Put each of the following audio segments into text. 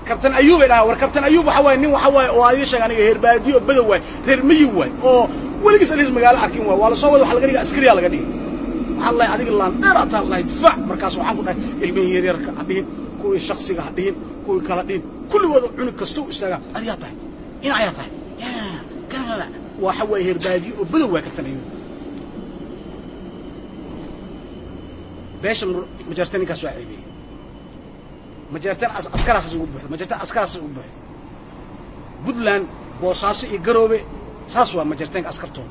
كابتن أيوب أنا وركابتن أيوب حواي نين وحواي وعايش يعني هربادي وبدوي رمي واي أو ولقيس الاسم قال أركين واي ولا صوّد وحلا قريق عسكري على قديم الله يعطيك الله نرى الله يدفع مركز وحنا قلنا المية يركع عدين كوي شخصي قاعدين كوي كلادين كل وضع عنك كستو استجاب أرياته إن عياته يا كذا وحواي هربادي وبدوي كابتن أيوب باش مجرتني كسوة عيبي مجرتين أسكار أساس وجوده مجرتين أسكار أساس وجوده بدلان بوساس يجروبه ساسوا مجرتين أسكار توم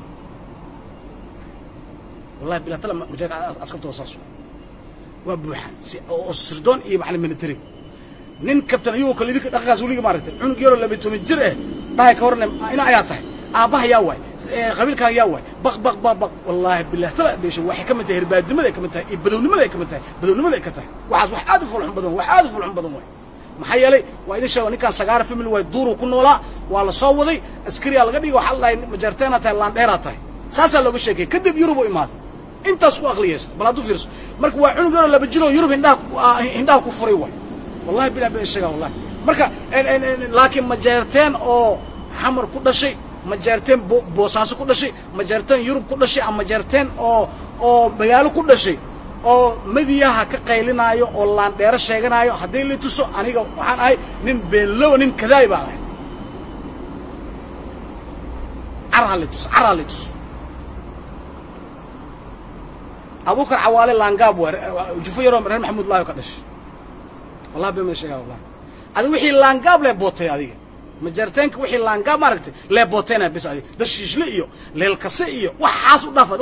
والله بلا تلا مجرد أسكار توم ساسوا وبوحان السردون يبعلم من التري نين كابتن أيوب كل ذيك أخذ زولي مارته عنق يورو اللي بيتو من جرء ده كورنا أنا عياته أباه ياوي قبيل كان ياوي بق والله بالله طلع بيش واحد كم تهرب بعد ما ذاك متى بدون ما ذاك متى بدون ما ذاك متى واحد فلان بدون واحد فلان بدون محيلي وإذا شاوني كان سجارة في من ويدور وكنا لا وعلى صوّدي أسكري على قدي وحلا مجرتنا تايلاند إيراتاي ساسا لو بشيء كذب يوروب إيمان أنت سوق أغليست بلادو فيرس مرك واحد نقول لا بتجلو يوروب هندا كفري واي والله بلا بيشجع والله مرك لكن مجرتين أو حمر كل شيء مجرتين بوساس كل شيء مجرتين يوروب كل شيء أم مجرتين أو بيالو كل شيء أو مديها كقيلنا أيو أو لاندير شيئا أيو هذي اللي تسوا أنيقو وحن أي نين بلو نين كذاي بقى عرالتوس أبو بكر عوالي لانجاب وجفيرهم رن محمود الله يقدش والله بمشي والله هذا وحي لانجاب لبوتي هذه مجرتينك وحي لانجاب ما ركت لبوتينا بس هذه دشيش ليو للكسيو وحاسو دافد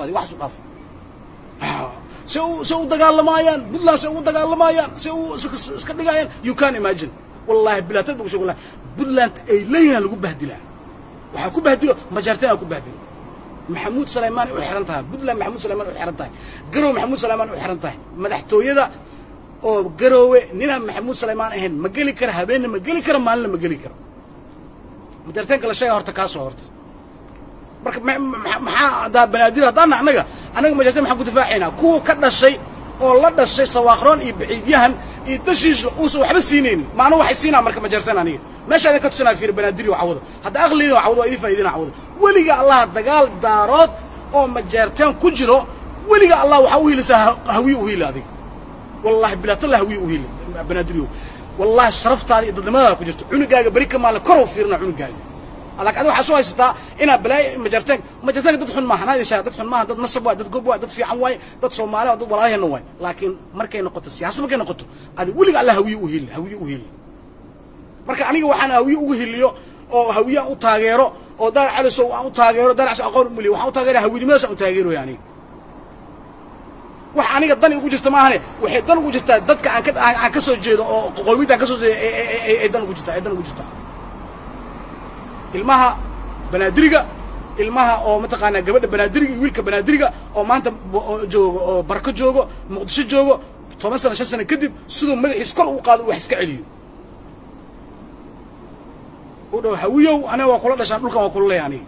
سو دجال مايان بالله سو دجال مايان سو سكدجاين you can imagine والله بالله تبغى شو والله بالله أنت لين اللي بهدله وحكوا بهدله مجرتين أكوا بهدله محمود سليمان وحرنتها بالله محمود سليمان وحرنتها قروا محمود سليمان وحرنتها مدحتوا يدا أو قروا نينا محمود سليمان هن مجلي كره هبين مجلي كره مال مجلي كره مجرتين كل شيء هرتكاسو هرت marka maxaa da banaadir hadana anaga majartay maxaa ku difaacina kuwa ka dhashay oo la dhashay sawaaqroon iyo biciidyahan iyo dashiish oo waxba siineen maana waxay siinaa marka majartan aniga meesha ay ka tusinaa fiir banaadir iyo cawdo hada aqliyo cawdo ay faa'iidina cawdo waliga allah dagaal daarood oo majartan ku jiro waliga allah waxa uu hilisaa hawi u hilaaday wallahi bila tala hawi u hilay banaadir wallahi sharaftaada dadnimada ku jirto cunugaaga bari kamaal kor u fiirna cunugaaga لكن هذا حسوا يستا إن بلاي مجرتين تدخل معنا هذا شيء تدخل معنا تد نصب تد جب تد في عواي تد صومالي تد وراي النواي لكن مركين نقطة السياسة مركين نقطة هذا ولي قال له هوي وهيل مركين أنا وحنا هوي وهيليو أو هوية أو تاجره أو دار على سو أو تاجره دار على أقول ملي وحنا تاجره هوي لماذا أو تاجره يعني وحنا قدني وجدت معنا وحدنا وجدت ضدك عن كسر جيد أو قوميت عن كسر أيضا وجدت ilmaha banaadiriga ilmaha oo mataqaana gabadha banaadiriga wiilka banaadiriga oo maanta joogo oo barako joogo muqdisho joogo 10 sano 5 sano kadib sidoo madaxiis kor u qaado wax iska celiyo oo dhaw hawiyow ana waa kula dhashaan dhulkan waa kula leeyahay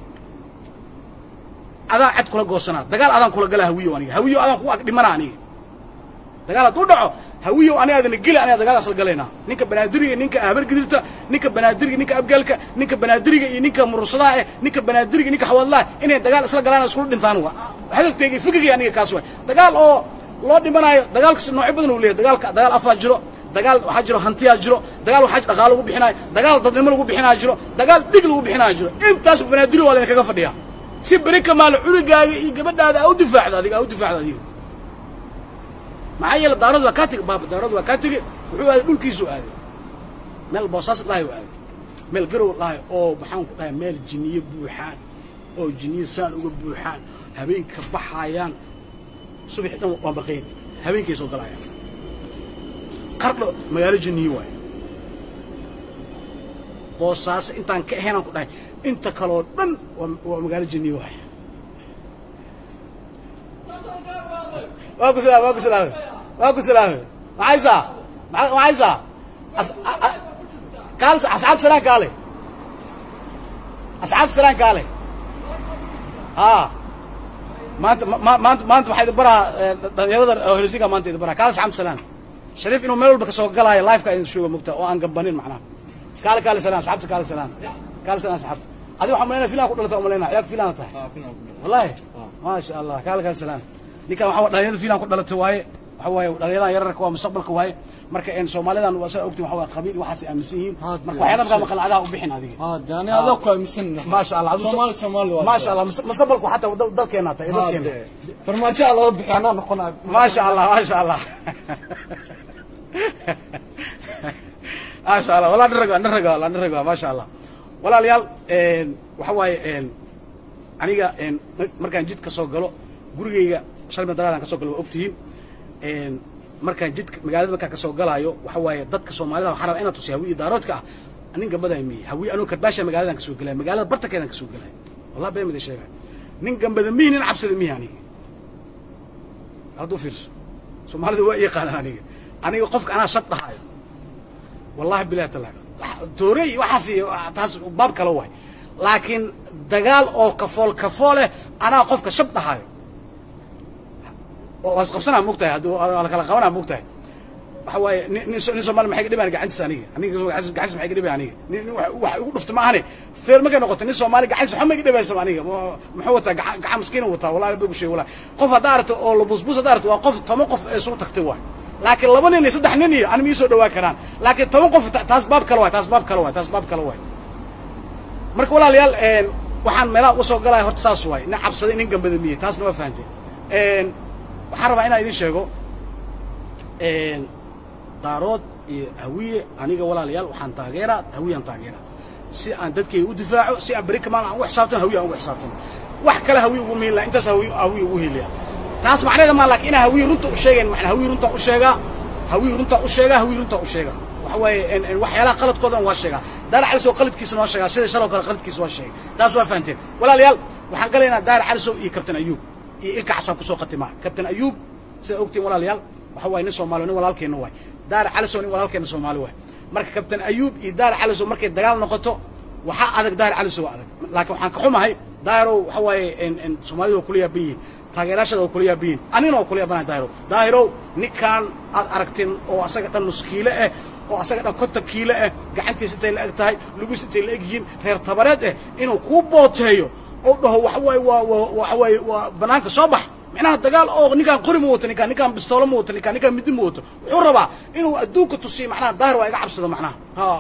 adaa cad kula goosanaa dagaal adan kula gala hawiyow adan ku ag dhimana aniga dagaal aad u dhaco hawiyow ana adan geli ana dagaal asal galayna ninka banaadiriga ninka abar gidirta ninka banaadiriga ninka abgalka ninka banaadiriga iyo ninka mursada ninka banaadiriga ninka xawallah inay dagaal asal galaan isku dhintaan waa hadafkayga fikirkayga aniga kaas way dagaal oo loo dhimanayo dagaalka nooc badan uu leeyahay dagaal afaa jiro dagaal waxa jiro hantiya jiro dagaal waxa dhaqaale lagu bixinayo dagaal dadnimo lagu bixinayo jiro dagaal dig lagu bixinayo jiro intaas banaadiriga waa la kaga fadhiyaa si bari kamaal cunugaaga iyo gabadhaada u difaacdo adiga معايا الدارود وكاتك باب الدارود وكاتك وحو هذا دول كيسو هذا مال بوصاص الله وهذا مال قرو الله أو بحان كلها مال جنيه بوحان أو جنيه سان وبوحان هبين كبحايان صبح نوم وبقين هبين كيسو قلايان قرلو ميال جنيه واي بوصاص انت هنا كلها انت كالودن وميال جنيه واي واكو سلام معايزة قال أصحاب سلام قالي ما أنت حيد برا يرد هرسيكا ما أنت برا قال أصحاب سلام شريف إنه ملول بكسوق قلايا لايف كأي شو مقطع وأنا جنبانين معنا قال سلام صاحبتي قال سلام صاحبتي هذه واحد ملينا فينا كل ثلاثة ملينا ياك فينا نطح والله ما شاء الله قال سلام نيكا واحد دليل فينا كل ثلاثة واي حواي دليل يرك ومستقبل كواي مركا إن سومالي ذا وسائل أكتم حواي قبيل واحد أمسيين مركا واحد بقى مقال عذاب وبحين هذه يعني هذا كوي مسن ما شاء الله سومالي ما شاء الله مستقبلك حتى ضل كيناته فرما شاء الله بحنا نقول ما شاء الله ما شاء الله ما شاء الله ولا نرجع ما شاء الله ولا ليال وحواي aniga markaan jidka soo galo gurigeyga shalma daraadaan ka soo galo ogtiin markaan jidka magaalada markaan ka soo galaayo waxa waaye dadka Soomaalida waxa rabaa inaad tusiyo hawi idaaroodka ah anin gambada mi hawi anoo karbaasha magaalada ka soo galay magaalada bartakeedan ka soo galay wallahi been mid sheegay nin gambada mi nin cabsada mi aniga hadu fiirso Soomaalida waa yaqaan aniga qofka ana shab dhahayo wallahi billahi ta'ala doorey waxaasi taas baab kale way laakiin dagaal oo kafool ana qofka shab dhahayo oo asqabsana mugtahay haduu kala qabanaa mugtahay waxa way nin Soomaali maxay dhibaan gacantiisa aniga gacantiisa maxay dhibaan aniga wax ugu dhufta ma ahane feer markay noqoto nin Soomaali gacantiisa xumay dhibaysa aniga muxuu wataa gacan miskiin wataa wallahi buu sheey wallahi qof hadaarto oo labusbus hadaarto waa qof tamo qof ee soo tagtay way laakiin laba nin iyo saddex nin iyo aan mi soo dhawaa karaan laakiin tamo qof taas baab kale way marka walaalayaal waxaan meelaha u soo galay horta saas way ina cabsaday nin gambada miye taasna waa fahanteen waxaan rabaa inaan idin sheego daarood iyo hawiye aniga walaalayaal waxaan hawiyaan taageera si aan dadkay u difaaco si aan bari kamaan aan wax xisaabtan hawiye aan wax xisaabtan wax kale hawiye ugu meelay intaas hawiye ugu heliya taas macnaheedu ma laakiin hawiye runta u sheegeen macna hawiye runta u sheega وحوي وحيلا قلت كودن واشيغا دار على سو قلتكيس نو شيغا سيده شلو كره قلتكيس واشيغا تاس وا فهمتين ولا ليال waxaan galeena daar على سو كابتن ايوب ilka xasab ku soo qatimaa كابتن ايوب sida ogtiin wala liyal waxa way nin Soomaaliyeed walaalkeena way daar على سو walaalkeena Soomaali way marka كابتن ايوب iyo daar على سو markay dagaal noqoto waxa adag daar على سو adag laakiin waxaan ka xumahay daaro waxa way in Soomaalidu kuliya biin taageerashada kuliya biin anina kuliya bana daaro ninkan aad aragtin oo asaga dhan muskiile ah oo asaga dhan konta kiilo ah gacantiisa tay la ag tahay lagu sitay la egyiin reer tabareed ah inuu ku booteeyo oo dhaho waxa way banaanka soo bax macnaha dagaal oo ninkan qori ma wato ninkan bistoolo ma wato ninkan mid ma wato wuxuu rabaa inuu adduunka tusiyo macnaha daahir waa iga cabsada macnaha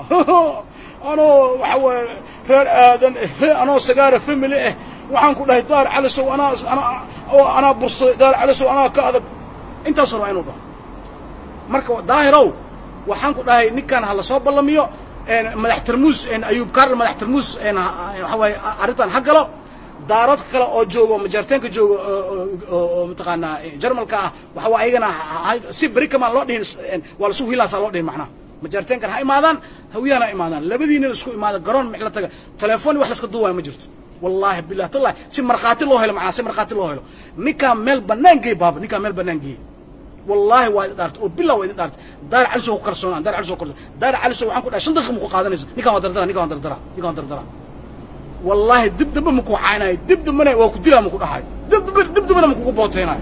ano waxa way reer aadan ano sagaara family ah waxaan ku dhahay daar cali soo ana burso daar cali soo ana ka adag inta soo inuu dhaho marka daahirow waxaan ku dhahay ninkan hala soo ballamiyo madax tarmuus ayuub karl madax tarmuus waxa way aritan hagalo daarad kale oo joogo majarteenka joogo oo mataqaana jarmalka waxa way ayagana si bari kama loo dhihin wala soo hilaasa loo dhihin macna majarteenka ha imaadaan hawiyana imaadaan labadiina isku imaada garoon mix la taga telefoon wax la iska duubay ma jirto wallahi billahi tallahi si marqaati loo helo macna si marqaati loo helo ninka meel banaangeey baaba ninka meel banaangeey والله وايد دارت وبالله وايد دارت دار على سوق كرسون دار على سوق وحن كنا شن دخل مكو قادنيس نيكا دردرا والله دب مكو عيناي دب مني waa ku dilaa mako dhahay dib mana mako ku booteenay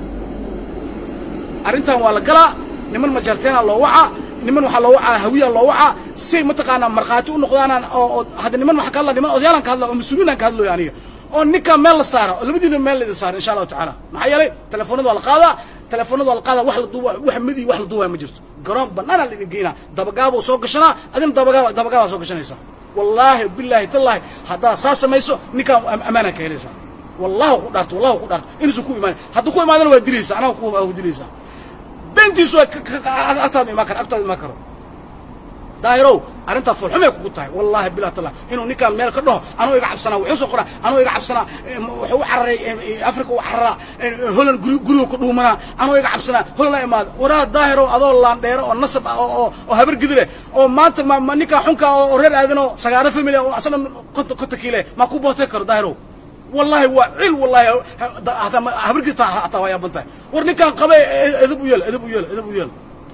arintan waa la gala niman ma jarteena loo waca niman waxa loo waca hawiya loo waca si mataqaana marqaati u noqdaan oo hada niman waxa ka hadla niman odayaan ka hadla oo mas'uuliin ka hadlo yaaniga oo ninka meel la saaro labadiina meel la saaro insha Allah ta'ala maxay yeelay telefoonada wala qaada telefoonada wala qaada wax la duuba wax midi wax la duuba ma jirto garoon banana la geeyna dabagaabo soo gashana adin dabagaabo soo gashanaysa wallahi billahi tallahi hada saasa mayso ninka amaana ka helaysa wallahi ku dhaarto inuu ku iimaan hada ku iimaadana waa dilaysa ana ku dilaysa bentiisu agtaad ma karo daahiro arinta fulxumay ku tahay wallahi billahi tallahi inuu ninka meel ka dhaho anoo iga cabsana wuxuu soo qoraa anoo iga cabsana wuxuu cararay Afrika uu carara holan guriga ku dhuumana anoo iga cabsana holan la imaad waraa daahiro adoo laan dheero oo nasab oo habar gidire oo maanta ma ninka xunka oo reer aadano sagaara family oo asana konta kiile ma ku bootay karo daahiro والله وعيل والله هذا هبرقتها حتى يا بنتي ورني كان قبي ادب ويل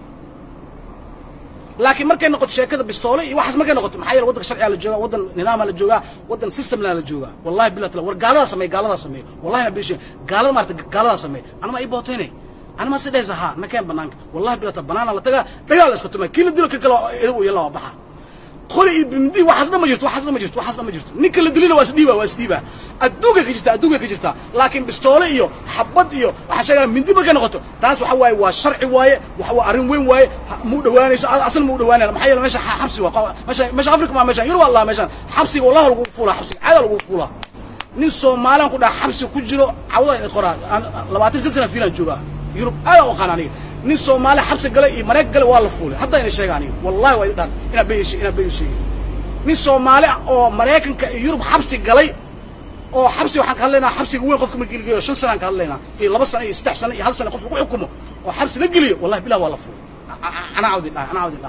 لكن markay noqoto sheekada bistoolo iyo waxas markay noqoto maxay waddanka sharciga la jooga waddan nidaam la jooga waddan system la jooga wallahi billahi war gaalada sameey wallahi na bishay gaalada marta gaalada sameey anama ay booteene أنا ما سيدي زها نكين بنانك والله بلا تبنانا لا تجا دجال اسكتوا كيلو ديلك كلا يلا وبحا خلي بمدي وحسنا ما جرت نيك اللي دلينا واسديبا الدوقة كجرتا لكن بستولة إيو حبض إيو وحشاجة من دي بقى نقطه تاس وحواي والشرع واي وحوا أرين وين واي مو دواني أصل مو دواني محيل ماشي حبسي ماشي أفريقيا ما ماشي يروح والله ماشي حبسي والله الغفولة حبسي هذا الغفولة نسوا مالهم كده حبسي كجرو عوض القرآن لما تنسى فينا جوا يوروب هذا وقاناني نسوا ماله حبسي قال مريك قال والله فولة حتى إن الشيء يعني والله وايد هنا بيجي شيء نسوا ماله أو مريك يوروب حبسي قال أو حبسي وحن قالنا حبسي قوي قفكم الجيل شن سنة قالنا إيه لبس سنة يستحسن هل سنة قف حكمه أو حبسي نقلي والله بلا والله فولة أنا عاود الله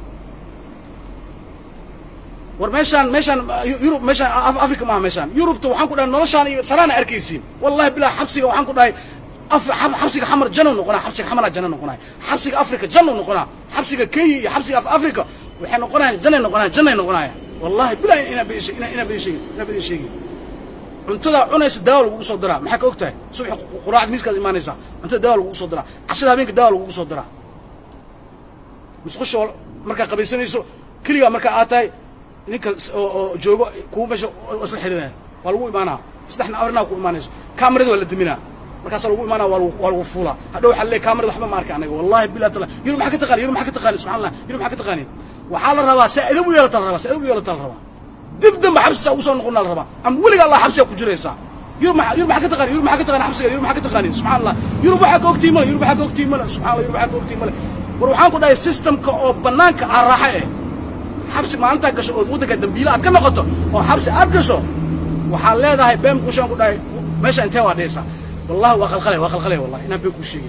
ورمشان يوروب مشان أفريقيا ما مشان يوروب تو وحن كنا نرشان سرانا أركيسين والله بلا حبسي وحن كنا حبسك حمر جنون نقنا حبسك حمر جنون نقنا حبسك أفريقيا جنون نقنا حبسك كي حبسك أفريقيا وحنا نقنا جنون نقنا والله بلا إنا بيشي أنت ذا عناس الدول وصدرها ما حكى وقتها صبح قراءة ميسك إيمانيسا أنت الدول وصدرها عشان هذيك الدول وصدرها مش خش مركا قبيسين يسوع كل يوم مركا آتاي نيك جوجو كوم بس وصل حرنا والله إيمانها استحنا أمرنا كوم إيمانيس كاميرا ولا دمنا markaas lagu imaana waa fuula hadhow xalay kamarada waxba ma arkaan aniga wallahi bilaa tala yuru maxaa ka taqaan subhanallah yuru maxaa ka taqaan waxa la rabaa saa'id u yeelata la rabaa dibda maxabsa u soo noqon la rabaa am waliga allah xabsiga ku jiraysa yuru maxaa ka taqaan xabsiga yuru maxaa ka taqaan subhanallah yuru maxaa ka ogtiimala subhanallah yuru maxaa ka ogtiimala war waxaan ku dhahay systemka oo banaanka ah raaxa xabsi maanta gasho oo waddanka dambiila aad ka noqoto oo xabsi aad gasho waxa leedahay beem ku shan ku dhahay meesha intee waa dheesa والله وخلقله والله إنا بيكون شيء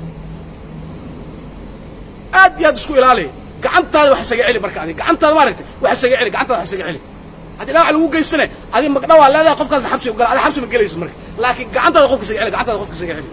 يا تسكو إلالي قعنت هذا وحسق علي مركاني قعنت هذا ما ركت وحسق علي هذا لا على وجه السنة هذه مقدوة لا لا قف حبسي وقال على حبسي من جليس مرك لكن قعنت هذا قف سجع علي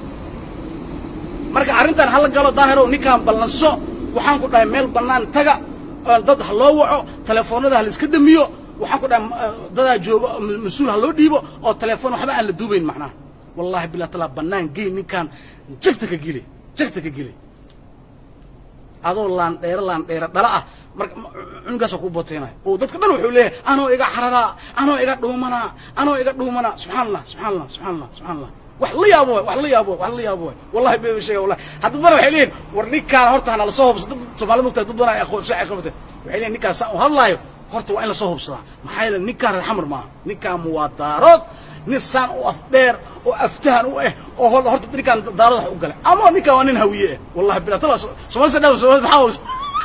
مرك عرنتان هلا قالوا ظاهر ونكام بلنسو وحان كنا ميل بنان تجا ضد هلوعو تلفونه ده هالسكدميو وحان كنا ضد جو مسؤول هلو ديبو أو تلفون وحبا اللي دوبين معناه والله بلا طلب بنان جي نكان جكتك جيلي هذا لان دير دلا عنقاس كو بوتينا او ددك دن وحو ليه انو ايغا حررا انو ايغا دومنا سبحان الله wax la yaabo wallahi bee sheegay wallahi hadda dad waxay leeyihiin war ninkaan horta hana la soo hubsado Soomaali mugta dad badan ay aqoon waxay leeyihiin ninkaan saa u hadlaayo horta waa in la soo hubsadaa maxay leeyihiin ninkaan xamar ma ninkaan muwaadarood نسان وأفدير وأفتهن أو هرت كان دارض وقال أما نيكا وانين هوية والله بلا طلع سمعت سنة سمعت حاوس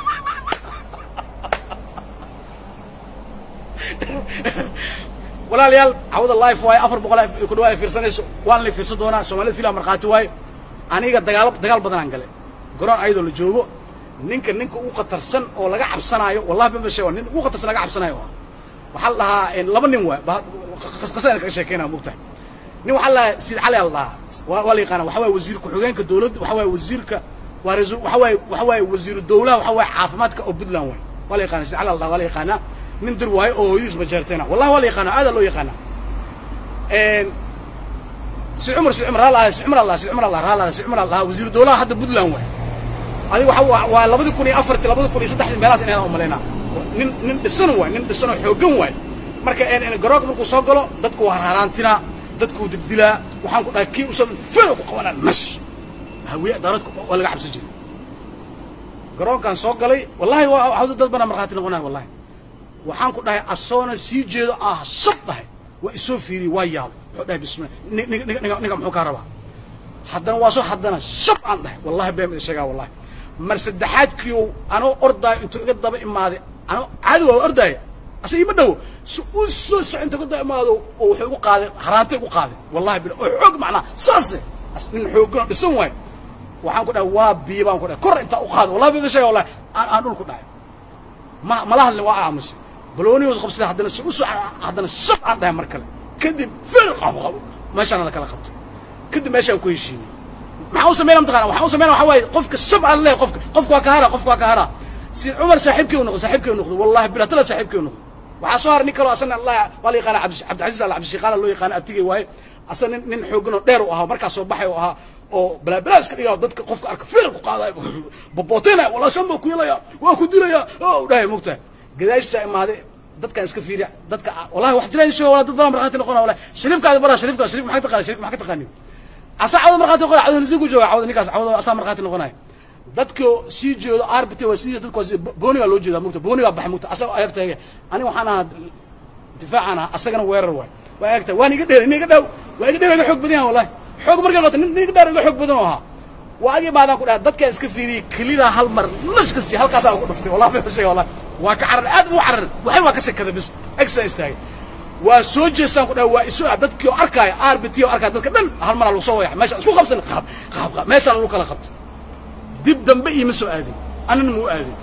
ولا ليال عود الله فواي أفر بقول يكونوا في رسالة وان اللي في صدونا سومالي فيلا مرقات واي أنا قد دجال بدنا نقله قران أيضا اللي جوجو نينك وقت رسن أو لقى حبسنا والله بمشي وان وقت رسن لقى حبسنا وحلها إن لبني قصة كشكينا مبتع نيو حلا سيد علي الله ولي قانا وحواي وزيرك وحوينك الدولة وحواي وزيرك ورزو وحواي وزير الدولة وحواي عافماتك أو بدلان وين ولي قانا سيد علي الله ولي قانا من درواي أو يس بجارتنا والله ولي قانا هذا لو يقانا سي عمر الله وزير الدولة حتى بدلان وين هذه وحواي لابد كوني أفرت لابد كوني صدح الملاس إنها أملينا nin dhisano xoogan waay marka garoog markuu soo galo dadku waa haraantina dadku dibdilaa waxaan ku dhahay kii usan fero ku qabanaan mash hawiya daaradku waa laga xabsi jiray garoonkan soo galay wallahi waa dad badan marxaati noqonay wallahi waxaan ku dhahay asoona sii jeedo shabtahay waa isoo fiiri waa yaab wuxuu dhahay bismillah ninka muxuu ka rabaa haddana shab aan dhahay wallahi been sheegaa wallahi mar saddexaadkii anoo orday intuu iga daba imaaday أنا عادي وأرداي أصير مدو سوس أنت قد ما هذا وحقوق قاضي حرامتي وقاضي والله بالحقوق معنا صاصة من حقوق بسوي وحنقول واب بيبان كده كر أنت وقاضي والله بيجي والله أنا أقول كده ما له اللي واقع مش بلوني وخبز له حدنا سوس حدنا الشب عندها مركلة كده فرق ما شاء الله كلا خبط كده ما شاء كل شيء محاوس مين متقنا محاوس مين وحواي قفك الشب على قفك وكهرة سيد عمر صاحبك ونقض والله بلا تلا صاحبك ونقض وحصار نيكلو أصلا الله والله يقال عبد العزيز عبد الشيخ قال له يقال أبتيجي وهاي أصلا نن حوجنا دير وها مركز صباحي وها أو بلا سكريا ضد قف أركفير وقاعد ببطينا ولا سمو كيلا يا وأكديلا يا أو ده مقطع قداش ساعة ما هذا ضد كان سكفير ضد والله واحد جاي شو ولا ضد بلا مرات نقولنا ولا شريف قاعد برا شريف ما حد تقال شريف ما حد تقاني أصلا عوض مرات نقول عوض نزيق وجوا عوض نكاس عوض أصلا مرات نقولنا dadku sii jeedo arbite waa sii dadku booniga loo jeedaa mugta booniga bax mugta asaga ayagtay ani waxaana difaacana asagana weerar way waa ayagtay waan iga dheer iniga dhaw waa iga dheer iga xoog badan wallahi xoog markaa qoto iniga dheer iga xoog badan oo waa agi baadan ku dhaad dadka iska fiiriyay kelida hal mar nashkasi halkaas aan ku dhuftay wallahi ma shay wallahi waa ka carar aad u carar waxay waa ka sakada bis exercise tahay waa soo jeestaan ku dhaw waa isu dadkii oo arkay arbite oo arkay dadka dhan hal mar lagu soo wayaa meesha isku qabsan qaab meesha lagu kala qabto دب دم بقي مسو آدم أنا مو آدم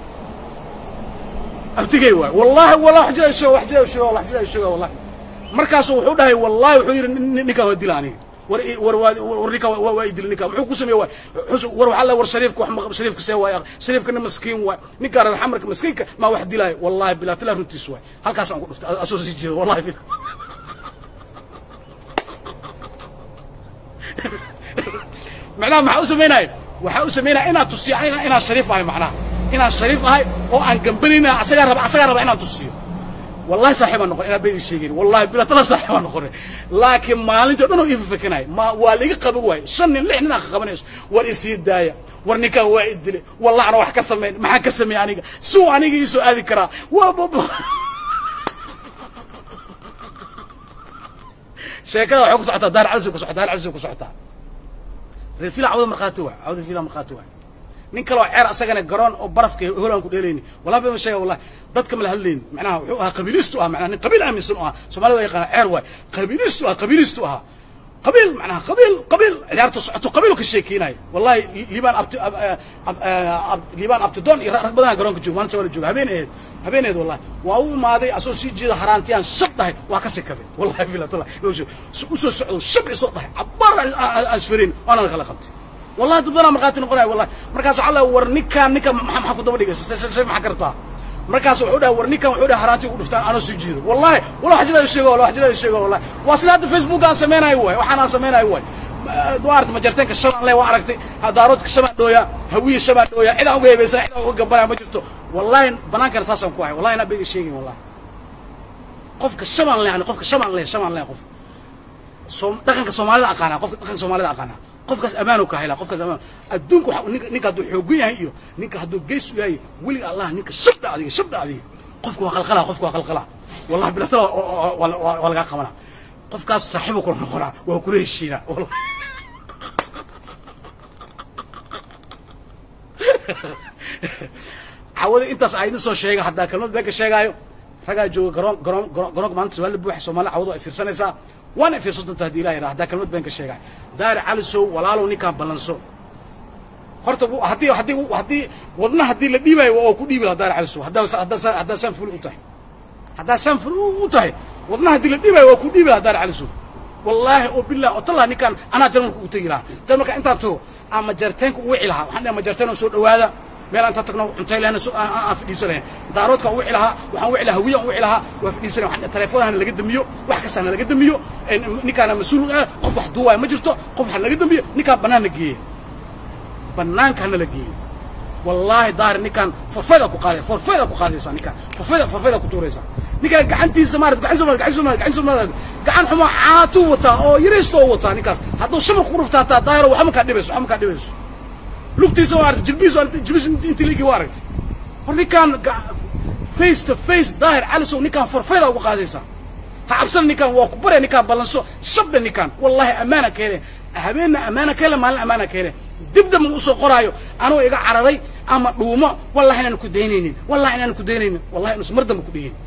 أبتجي والله ولا حجة شو والله حجة شو والله مركز وحده والله وحير نكا ودلاني وريكا ويدل نكا وحكو سمي وروح الله ورشريفك وحمق شريفك سوى شريفك إنه مسكين ونكار الحمرك مسكينك ما واحد دلاي والله بلا تلا رنتي سوى هالكاس أقول أسوسي جد والله بلا معناه ما حوس مناي وحاوس مينا إنا تصيعنا إنا شريف هاي معناه إنا شريف هاي أو عن جنبنا عسكر إنا تصيع والله صاحب النقر إنا بين الشيء والله بلا تلا صاحب النقر لكن ما عندي تقولنا يفكناي ما والي قبوي شن اللي إحنا خبرناش ورئيسي داية ورنيكا وايد والله أنا واحد كسمين ما حد كسم يعني سو أنا يسوع هذه كرا وبابا شكله حق صحته دار عزك وصحته دار عزك وصحته رفيلا عوض مرقاتوا عوض رفيلا مرقاتوا نينكلو عير اسغنا غرون او برفك هولان ku dheelayni wala baa shay wallahi dadka mal hadleen macnaha wuxuu ahaa qabiilistu ah macnaha qabiil aaminsan ah Soomaalidu ay qana ceer way qabiilistu ah qabiil macnaha qabiil ciyaartu socoto qabiil ka sheekeynay wallahi liban abtidon rag badan garoonka joogo waan soo joogo habeeneed wallahi waa uu imaaday asoo sii jeeda haraantiyaan shaqdahay waa ka sekaday wallahi bila tala soo socdo shab isoo dhahay abar asfirin ana kala qabtay والله تبنا مرقات نقولها والله مركز على ورنيكا ما حكوا دبلي شيء ما حكرتها مركز وحده ورنيكا وحده حراتي ودفتان أنا سجير والله ولا حاجة الشيء ولا حاجة الشيء والله وصلت الفيسبوك أنا سمينا أيوة وحنا سمينا أيوة دوارت مجرتين كشباب الله وعرفتي هدارات كشباب دويا هوية شباب دويا إذا هو جاي بس إذا هو قبلها مجرته والله بناك رصاصهم كوي والله أنا بدي شيء والله قف كشباب الله يعني قف كشباب الله قف دخل كسومالي أقانا قف دخل كسومالي أقانا قفكاس أمانه كهلا قفكاس أمان الدنك نيك هدو حوجيه هيو نيك هدو جيس وياي ولي الله نيك شبد عليه قفك وخلقلا والله بلا ترى ولا قمنا قفكاس صاحبه كل نقرا وكل الشيء والله عود أنت سعيد صو شيء حتى كلمة بيك الشيء جايو رجع جو قرون ما أنت سؤال بوح سومال عوض في سنة سا وانا في صوت التهديد لا هذا كلمة بينك الشيء دار على سو ولا لو نيكا بلنسو خرطبو هدي ودنا هدي لديبا وكودي بلا دار على سو هذا سنفل وتاي ودنا هدي لديبا وكودي بلا دار على سو والله وبالله وطلع نيكان انا جرمك وتيلا جرمك انت تو اما جرتينك وعي لها waxaan ma jarteen soo dhawaada meel anta tagno intay leena soo aan fadhiisanay daaroodka wixii laha waxaan wixii laha wiyan wixii laha waa fadhiisanay waxaan telefoonana laga damiyo wax kasta laga damiyo ninkaana mas'uul ah qof wax duway ma jirto qof wax laga damiyo ninka banaanka geeyay banaanka la geeyay wallahi daar ninkan forfada ku qaadaysa ninka forfada ku tuuraysa ninka gacantiisa maarad gacan Soomaaliyeed gacan xumo caatu wata oo yiristo wata ninkaas haduu shabaq ku ruftaa daaro waxa ma ka dhibayso لقتي سوارت جلبيس انت ليكي وارت ورني كان فيس تو فيس ظاهر على سو نكان فرفيدا وقاديسا حبسن نكان وكبره نكان بلنسو شب نكان والله امانه كيله هبينا امانه كيله مال امانه كيله دبدب من سو قرايو انو ايغا عرري اما دوما والله انان ku deyneynin والله انو مردم ku dhigeen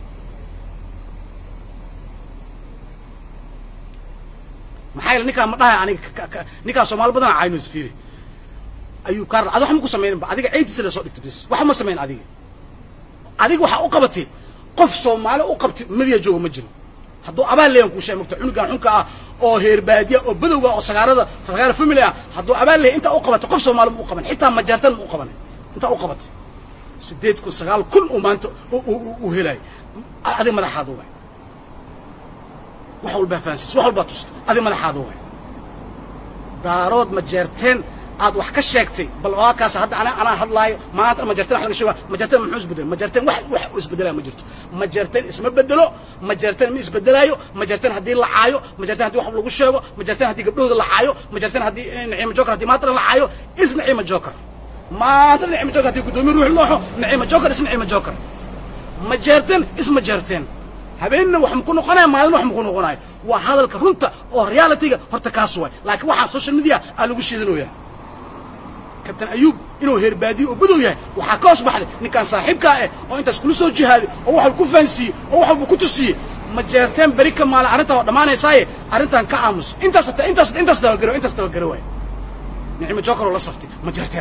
maxay ninkaan ma dhahay aniga ninkaan Soomaali badan aynu isfiiri ayuu kaar adu wax ma ku sameeyeen adiga ceebtiisa la soo dhigtay bis wax ma sameeyeen adiga waxa u qabatay qof Soomaali u qabtay madiya joogo ma jiro haduu abaal leen ku sheegay cunugan xunka ah oo heer baadiya oo badowga oo sagaara family ah haduu abaal leen inta u qabatay qof Soomaali ma u qaban xitaa ma jartan ma u qaban inta u qabatay 8 ku 9 kun oo maanta u helay adiga madaxaada waay wax walba faansis wax walba tust adiga madaxaada waay daarood ma jeerteen aad wax ka sheegtay bal waakaas hadda ana hadlaayo maanta ma jeerteen wax laga sheego ma jeerteen muxuu isbedel ma jeerteen wax isbedelaa ma jirto ma jeerteen isma bedelo ma jeerteen ma isbedelaayo ma jeerteen haddii la caayo ma jeerteen haddii wax lagu sheego ma jeerteen haddii gabdhooda la caayo ma jeerteen haddii Naciima Joker haddii maanta la caayo is Naciima Joker maanta Naciima Joker haddii gudoomiye ruux looxo Naciima Joker is Naciima Joker ma jeerteen isma jeerteen habeenna wax ku noqonay maalin wax ku noqonay waa hadalka runta oo reality-ga horta kaas way laakiin waxa social media lagu sheedinooyaa كابتن أيوب إنه هربادي وبدو وحكاس بحد نكان صاحب كائن وأنت كل سو جهاد أو واحد كوفنسي أو واحد بكتسي مجرتين بريك مال عرنتا ما أنا ساي عرنتا كأمس أنت ستوقروا نعم جوكر ولا صفتي مجرتين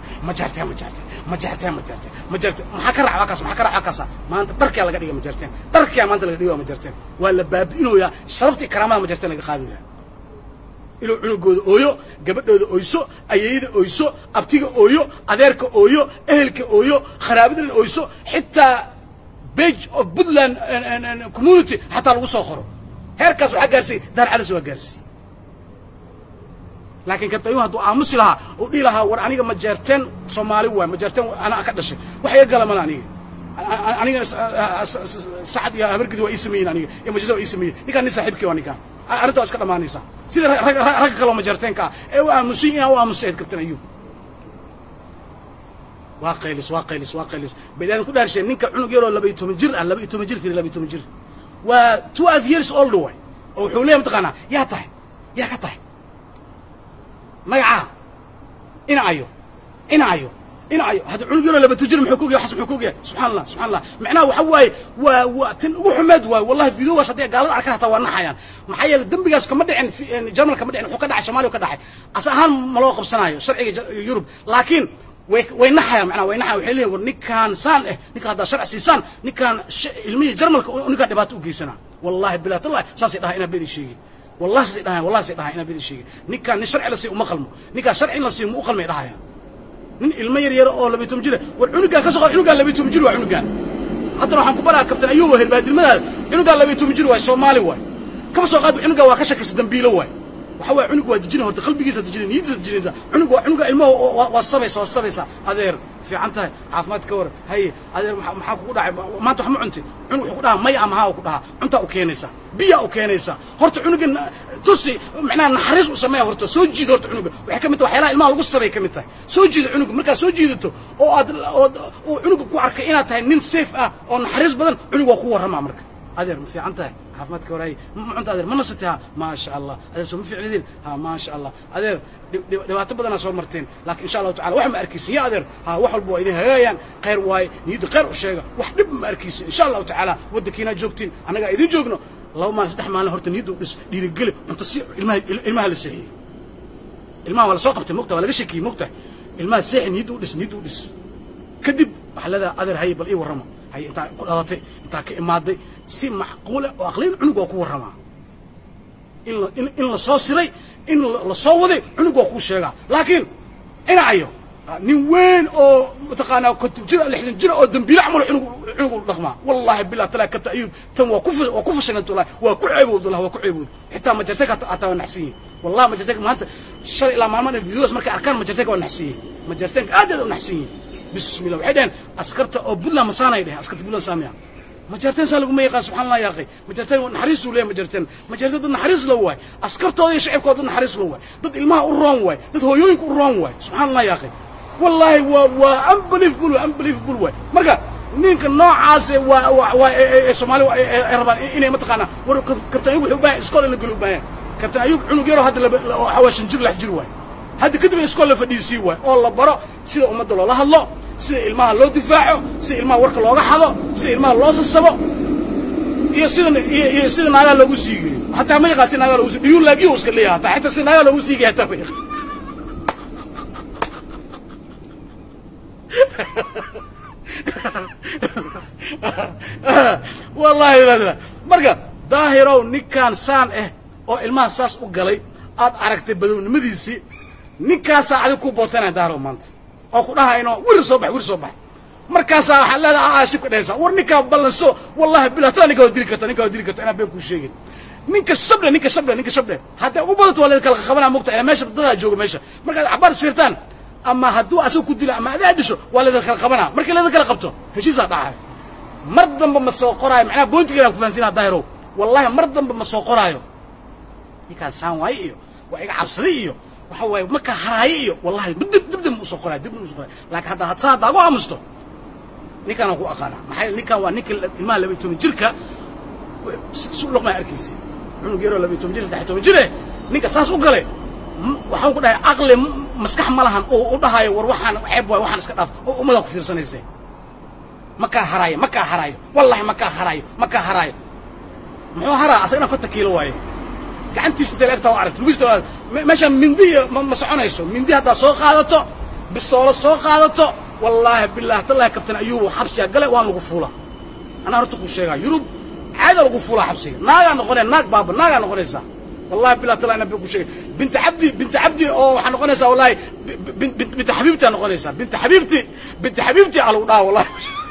ما حكر عكاس ما أنت تركي على قديم مجرتين تركي ما أنت لقديم مجرتين ولا باب إنه يا شرفتي كرامة مجرتين اللي خاذوها إلو عنقود أويو قبل أويسو أييد أويسو أبتيج أويو أديرك أويو أهلك أويو خرابد أويسو حتى بيج أوف بدلان كوميونتي حتى الوصول خرو هركز وحجرسي دار على سوا جرسي لكن كابتن أيوب هدو أمس لها ودي لها ورانيك مجرتين صومالي مجرتين أنا أكدش وحيا قال ملاني أنا سعد يا أمريكا وإسمين أنا يا مجرد وإسمين نكان نسحبك وانيكان أردت أسكت ما نيسا سيد رك كلام مجرتين كا أو مسيء أو مستعد كابتن أيوب واقيلس بدأنا كل هالشيء نك عنق يرو لبيتهم جر في لبيتهم جر و 12 years old way أو حوليه متقنا يا كتاه ما يعاه إنا عيو هذا عنق يرو لبيتهم جر محكوكي وحسب حكوكي سبحان الله معناه وحواي وحمد والله في ذو صديق قال أركها توانا حيان محيا الدم بيجاس كمدعين في جرمال كمدعين وكذا شمالي وكذا أصلاً ملاقب صناعي شرعي يوروب لكن وينحيا معنا وينحيا وحليه ونكان سان نك هذا شرع سيسان نكان علمي جرمال ونكان دبات وجيسنا والله بلا الله ساسي ده هنا بدي شيء والله سيده هنا بدي شيء نكان نشرع لسي ومقلمه نكان شرعي لسي ومقلمه ده من المير يرى أو لبيتهم جرة والعنقان كسر عنقان لبيتهم جرة وعنقان حتى راح نكبرها كابتن أيوب وهربادي المال عنقان لبيتهم جرة واي صومالي واي كم سو قاد عنقان وكشك سدنبيله واي وحوا عنق وتجينه هو قلبي جيس تجينه يجز تجينه عنق الماء والصبيسة هذا في عنته عافمات كور هي هذا محاك وقدها ما تحمل عنتي عنق وقدها ما يعمها وقدها عنته وكينيسة بيا وكينيسة هرت عنق تسي معناه نحرس وسماه هرت سوجي هرت عنق وحكمت وحيلا الماء القصة بيكمته سوجي عنق مركز سوجيته أو عنق كوارك إنا تهي نين سيف أو نحرس بدن عنق وقوة رمى مركز هذا في عنته عافمات كور هي عنته هذا ما نصتها ما شاء الله هذا سو في عدين ها ما شاء الله هذا دبعت بدنا سو مرتين لكن إن شاء الله تعالى وح ما أركيسي هذا ها وح البويدين هيان خير واي نيد خير وشيء وح نب ما أركيسي إن شاء الله تعالى ودك هنا جوكتين أنا قاعد إذا جوكنا لو ما استح معنا هرت نيد بس يرجله أنت تصير الماء السحي الماء ولا ساقط المقطع ولا شيء مقطع الماء السحي نيد بس كذب على هذا هاي بل إيه ورمى هاي أنت قلتي أنت كإمادي سي معقولة وأقلين عنق وكور رمى إن الصاصري إن الصوّدي عنق وكور شجع لكن أنا عيو نوين أو متقنا كنت جرا لحد جرا أو دم بيلعمل عنق رقمه والله بالله تلا كبت أيوب تم وقف شنت الله وكعبود الله وكعبود حتى ما جرتك أتى ونحسين والله ما جرتك ما أنت الشرع إلى ما الفيديوز مركز أركان ما جرتك ونحسين ما جرتك أدل ونحسين بسم الله وحدين أسكرت أو بلا مصانع ده أسكرت بلا سامع مجرتين سالكم يقال سبحان الله يا أخي مجرتين نحرس ولا مجرتين نحرس لواي أسكرت هذا شعب كود نحرس لواي ضد الماء الرون واي ضد هو يوينك الرون واي سبحان الله يا أخي والله أنبليفبل واي مركا نينك النوع عاسى الصومالي إربان إني متقنا كابتن أيوب حباء إسكول اللي يقولوا باين كابتن أيوب عنو جيرو هذا حواش نجر لحجر واي هذا كتب إسكول في دي سي واي الله برا سيدا أمد الله الله سيدا الماء لو دفاعه سيدا الماء ورك الله حظه سيدا الماء الله السبب يصير ناقة لو سيجي حتى ما يقاسي ناقة لو سيجي يقول لاقيه وسكليه حتى سيدا ناقة لو سيجي حتى بيخ والله لا مرقا ظاهروا نكان سان او الماء ساس وقلي اد عرقت بدون مديسي نكان ساعد كو بوتنا دارو مانت او كدها انو ور صبح markaas waxa leedahay shibka dhaysa war ninka balanso wallahi bilaa tan ninka diri karta ina been ku sheegin ninka shabda hadda u badato wala kala qabanaa mugta meesha dad jooga meesha marka abar fiirtaan ama haduu asu ku dilo ama aad disho wala kala qabanaa marka la kala qabto heshiisa dhacay mar damba ma soo qoraayo macna boontiga ku faansiina daayro wallahi mar damba ma soo qoraayo ninka saan way iyo waa iga cabsaday iyo waxa way marka haraay iyo wallahi dib u soo qoraayo laakiin hadda hadda ugu aamusto ninkan ku aqaana maxay ninkan waa ninka ilmaha 12 jirka suu laqma arkaysi inuu geero 12 jir 13 jir ninka saas u galay waxaan ku dhahay aqli maskax ma lahan oo u dhahayo war waxaan ceeb way waxaan iska dhaaf oo umada ku fiirsanaysa maka harayo wallahi maka harayo muxuu haraa asagna 50 kiilo waaye gacantiisa daleegta oo aragto lugiista meesha mindi ma soconayso mindi hadda soo qaadato bistoolo soo qaadato والله بالله تالله كابتن أيوب حبسي قال وأنا لقفولة أنا رحت كل شيء يوروب عادة لقفولة حبسي ناقة نقولي ناق بابا ناقة نقولي سا والله بالله تالله أنا بقول شيء بنت عبدي أو حنقولي سا والله بنت حبيبتي أنا نقولي سا بنت حبيبتي على وضع والله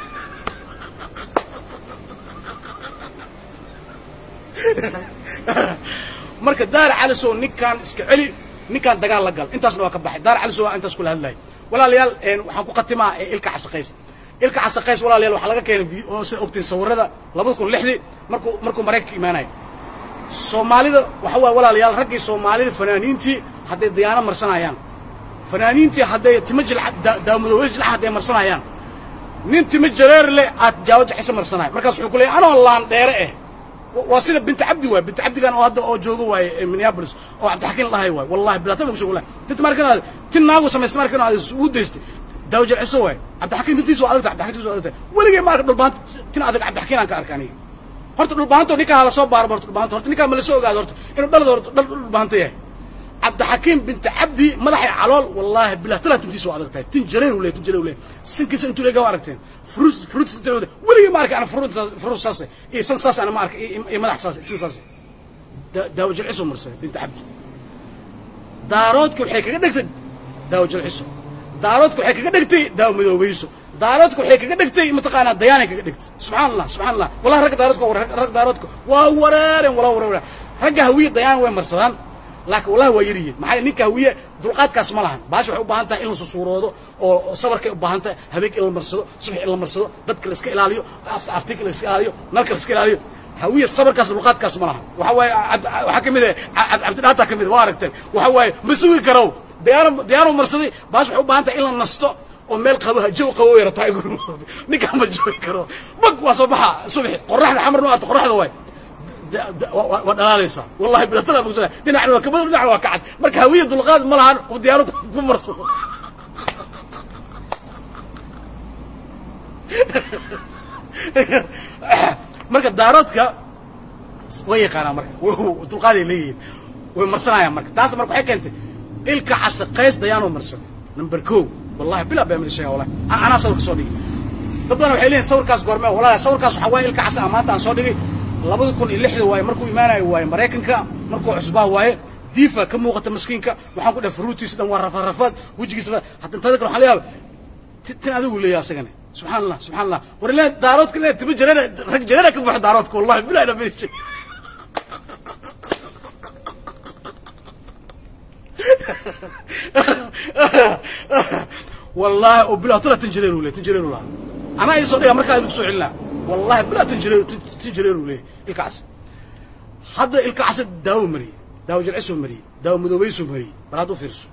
مركز دار على سو نكان اسكعلي نكان دقال لقال أنت أصلا وكبحي دار على سو أنت كل هالله ولا ليال waxaan ku qatimaa ilka casaqays wala leel waxa laga keenay oo si ogtay sawirada 2006 markuu Mareykanka iimaanay Soomaalida waxa waa wala leel ragii Soomaalida fanaaniintii haday diyaana marsanayaan fanaaniintii haday timajil daamudowaj haday marsanayaan nin timajareer le aad jaawaj xisa marsanay markaas wuxuu ku leeyahay anoo laan dheere وسيدة بنت عبدي كان هذا أو جوجو واي منيابلس أو عبد الحكيم الله هاي والله بلا تمك شغله تتماركن هذا تناقو سمس ماركن هذا ودست دوج العسوي عبد الحكيم تديسوا عبد الحكيم تديسوا ولا مارك بالبانت تنادق عبد الحكيم أنا كأركاني هرت بالبانت ونيكا على صوب باربرت بالبانت هرت نيكا ملسوق هذا هرت إنه دل بالبانت إيه عبد الحكيم بنت عبدي مدحي علول والله بالله ثلاث تديسوا عبد تنجرين ولا سنكس أنتوا لقوا عرفتين فروت ولا مارك أنا فروت ساسي إيه ساسي أنا مارك إيه مدح ساسي دوج العسو مرسل بنت عبدي دارودكم حكي قدكت دوج العسو دارودكم حكي قدكتي داو مدوبيسو دارودكم حكي قدكتي متقانا ديانك قدكت سبحان الله والله رك دارودكم وورار ولا رجع هوية ديان وين مرسلان لكن والله ويريه maxay ninka hawiye dulqaadkaas ma lahan baash waxay u baahan tahay in la soo suuroodo oo sabarka u baahan tahay habeenkii in la marsado subax in la marsado dadka la iska ilaaliyo aftiga la iska ilaaliyo nalka la iska ilaaliyo hawiye sabarkaas dulqaadkaas ma lahan waxa kamid ah cabdidhaata kamid waa aragteen waxa way masuugi karo diyaaro marsaday baash waxay u baahan tahay in la nasto oo meel qabaha jaw qabow yar tahay ninka ma joogi karo bag waa soo baxa subax qorraxda xamarna waa qorraxda way ودلاليسا والله بلا طلع بقول دينا وكبر دينا وكعد marka hawiye dulqaad ma lahan oo diyaaro ku marsado marka daaradka way yaqaan marka dulqaad ay leeyihiin way marsanayaan marka taas marka waxay keentay ilka casaqays dayaano marsado number 2 wallahi bila baa mid shay wallahi ana sawir soo dhigay dadana waxay leeyihiin sawirkaas goorma wallahi sawirkaas waxa way ilka cas amaanta aan soo dhigay 2006 واي مركو إيمانه واي مريكنكا مركو عصباه واي ديفا كم وقت مسكينكا وحنقول ده فروتيس ده ورفات وجهي سبا حتى انت ذكر حاليا تنادوا ولا يا سجنة سبحان الله ولا دارات كلها تبي جرينا كيف واحد داراتك والله بلا أنا في شيء والله وبلا طلع تنجريروا له أنا أي صديق أمريكا يدرسوا عنا والله بلا تنجريروا له الكعس هذا الكعس داو مري داو جلعسو مري داو مذوبيسو مري برادو فيرسو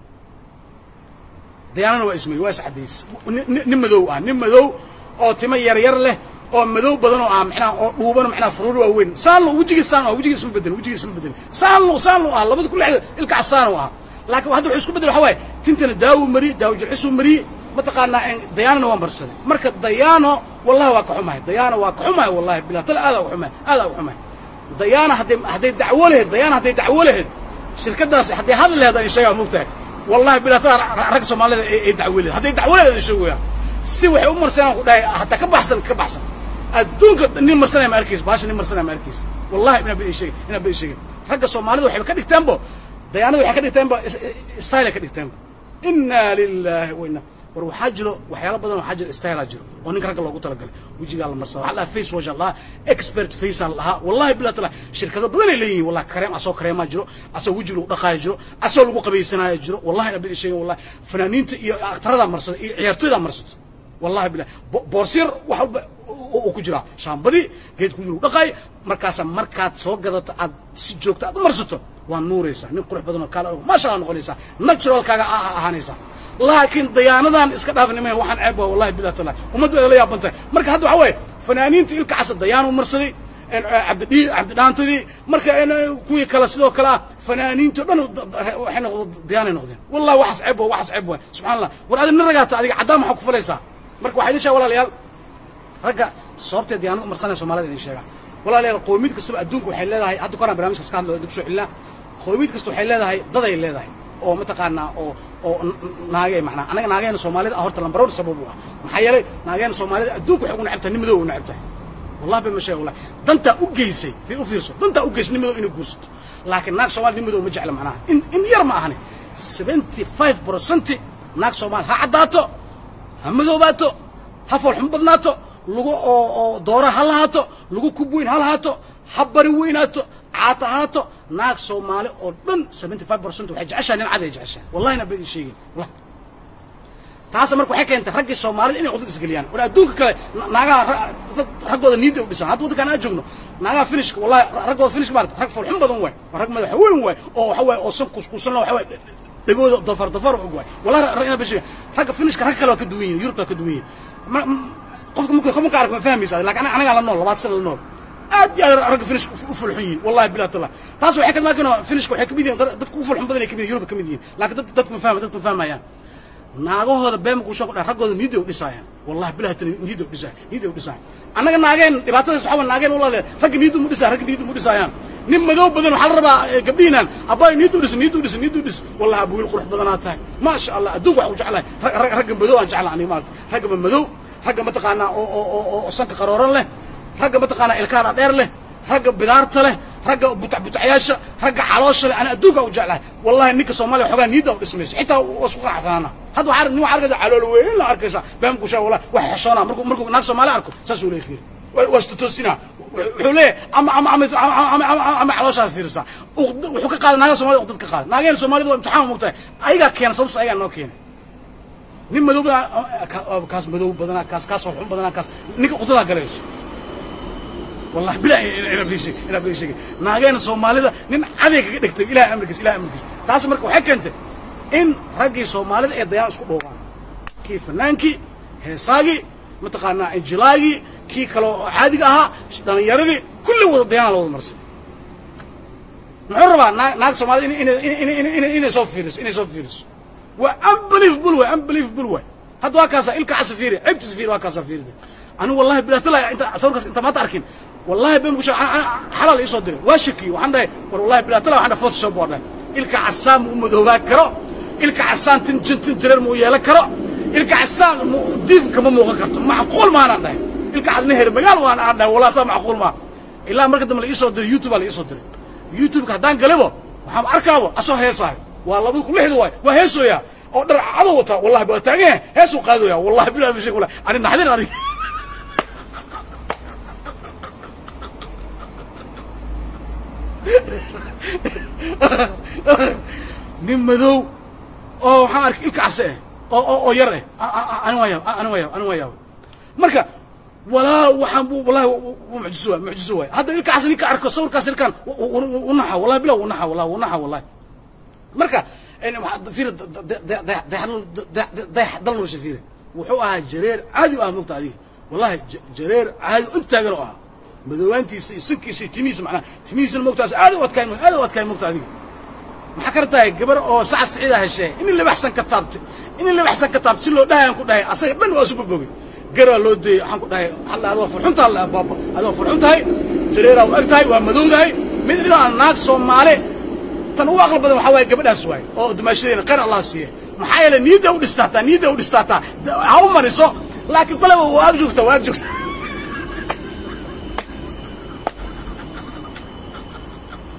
ديانا واسمي واس حديث نمذو أو تمير له أو مذو بدنو معنا أو دوبنا معنا فرور وين سالو وجهي اسم بدل سالو الله بدو كل حاجة الكعس سالو لكن هذا الحسكو بدل حواي تنتن داو مري داو جلعسو مري ما تقالنا ديانا ومرسل مركز ديانا والله واقعمه ديانا واقعمه والله بلا طلع هذا وحمه ديانا هدي دعوه له شركة داس هدي هذا الشيء مبتهج والله بلا طلع رقص ماله يدعوه له هدي دعوه له شو سوي عمر سنة حتى كبحسن الدنك نمر سنة مركز باش نمر سنة مركز والله إنا بأي شيء رقص ماله وحب كذا تامبو ديانا وحب كذا تامبو ستايل كذا تامبو إنا لله وإنا war waxaa jiro waxyaalo badan waxaa jira style jiro oo ninka ragga loogu talagalay wajiga la marsado waxa la face wash Allah expert face Allah wallahi bilaa tala shirkado badan ay leeyihiin wallahi kareem asoo kareema jiro asoo wajiga lagu dhaqaayo jiro asoo lagu qabeysanayo jiro wallahi nabadi sheegay wallahi fanaaniinta iyo aktarada marsado iyo ciyaartooyda marsado wallahi bilaa boorsir waxa oo ku jira shaambadi geed ku yiri dhaqay markaad soo gadato aad si joogto aad marsato waa nuuraysa nin qurux badan oo kala ma sha Allah noqonaysa natural kaaga ahaanaysa laakiin dayaanadan iska dhaafnimay waxaan ceeb wallahi bilaa tala umadu la yaabantay marka hadda waxa way fanaaniinta ilka casad dayaan u marsaday abdi dhaantadii marka kuwii kala sidoo kala fanaaniinta dhan waxay noqdeen dayaan noqdeen wallahi waxas ceeb subhanallah war aad nin ragaata adiga cadaan waxa ku falaysa marka waxa idin walaalayaal ragga sababta dayaan u marsanay Soomaalida idin sheega walaalayaal qoomid kasta adduunka waxay leedahay hadda koraan barnaamijkaas ka hadlo dib soo cilna qoomid kasta waxay leedahay dad ay leedahay oo mataqaana oo naagay macna anaga naagayna Soomaalida horta lambaroon sabab u ah maxay yeelay naagayna Soomaalida adduunka waxay ugu nacabtaa nimado u nacabtaa wallahi ma shay wallahi danta u geysay fi u fiirso danta u geysay nimado inuu guursato laakiin naag Soomaali nimado ma jecla macna in yar ma ahani 75% naag Soomaali ha cadaato ha madoobato ha foolxum badnaato lagu oo doora hal haato lagu kubweyn hal haato habari weynaato caata haato naag Soomaali oo dhan 75% waxay jeceshaan in caday jeceshaan wallahi na badi sheegin wallahi taas markuu waxay keentay ragga Soomaalida inay qodad isgaliyaan wala adduunka kale naagaha raggooda niida u dhisan hadda wadkan aan joogno naagaha finishka wallahi raggooda finishka maarta rag foolxum badan way rag madax weyn way oo waxa way oo san kuskuusan waxa way dhagooda dafar og way wallahi ragna bishiga ragga finishka rag kale ka duwan yihiin Yurub ka duwan yihiin qofka mumkin ka arko ma fahmaysaa laakiin anaga la nool 20 sano la nool aad ya ragga finish u fulxin wallahi bilaa tala taas waxay ka maakino finishka waxay ka mideen dadku u fulxin badan ay ka mideen Yurub ka mideen laakiin dadku ma fahmayaan naagahooda beem ku soo qodhay raggooda niido u dhisayaan wallahi bilaa tala niido u dhisayaan anaga naageen dhibaatadaas waxa naageen wallahi ragga niido mu dhisayaan nin madow badan waxa la rabaa gabdhiinan abay niido dhis wallahi abuul qurux badanaa tahay ma sha Allah adduunka waxa u jeclahay ragga madow aan jeclahay maarta ragga madow ragga mataqaana oo sanka qarooran leh ragga mataqaana ilkaana dheer leh ragga bidaarta leh ragga butacayaasha ragga caloosha leh ana adduunka u jeclahay wallahi ninka Soomaaliya xogaa niida u dhismayso xitaa isku qanacsana hadda waxa nin waxa argada calool weyn la arkaysa baan ku sheegay wallahi wax xishoona markuu naag Soomaali arko saas uu leeyahay واستوسينا وحوليه أما علاش فيرسا وحكي قاعد ناقص سومالي وقت كقاعد ناقين سومالي ده امتحان مقطع أيها كان صوب أيها نوكين نيم مذوب كاس مذوب بدنا كاس وحوم بدنا كاس نيك قطع قريش والله بلا إنا بيشي ناقين سومالي ده نين عليك نكتب إلى أمريكا تعال مركو حكي أنت إن رجع سومالي ده يضيع سكوب وان كيف نانكي هساقي متقارنا إنجلاقي كي كلو عادي أها دان يردي كل وضع ديانا لوضع مرسي نعربا ناك سومالي إني صوف فيرس وأنبليفبل هاد واكاسا إلكا عسفيري عبت سفيري واكاسا فيري أنا والله بلا تلا أنت أصورك أنت ما تعرفين والله بمشي حلال يصدر واشكي وعنده والله بلا تلا وعنده فوتوشوب ورنا إلكا عسام ومذوبات كرو إلكا عسام تنجر مويا كرو إلكا عسام ديف كمان موقعته معقول ما أنا ده إلكا عاد نهر مجال وأنا عندنا ولا صار معقول ما إلا مركز من يصدر يوتيوب على يصدر يوتيوب كهدان قلبه وهم أركبه أسوه هيصاي والله بقول له هذا وهيسو يا أقدر عضوته والله بتاعه هيسو قادو يا والله بلا بشيء ولا أنا نحضر عليه نمذو أو حارك إلكا عساه أو يره أنا وياه مركا ولا وحنبو والله معجزوه هذا إلكا عسني كأرك صور كاسر كان ونحى والله بلا ونحى والله مركا إنه فير ده ضلوا شفيره وحوها جرير عادي وأمك تعديه والله جرير عادي أنت تجرؤها مدوانتي سكي تميز معنا تميز المقطع هذا واتكلم مقطع دي ما حكرتها جبر أو ساعة سعيدة هالشيء إن اللي بحسن كتبت سلوا ده ينقول ده أصلا من واسوب بوجي جرا لودي حنقول ده هلا هذا فرحمت هلا بابا هذا فرحمت هاي جريرة وأكتاي ومدود هاي من إلى الناقص صومالي تنو أغلب بدو حواي قبل أسوأ أو دمشقين كان الله سيه محايل نيدا ودستاتا هاو مريسو لكن كله واجوكتا